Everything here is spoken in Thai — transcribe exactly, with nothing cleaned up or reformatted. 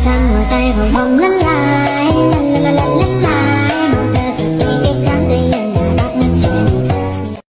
ทำหัวใจของผมละลาย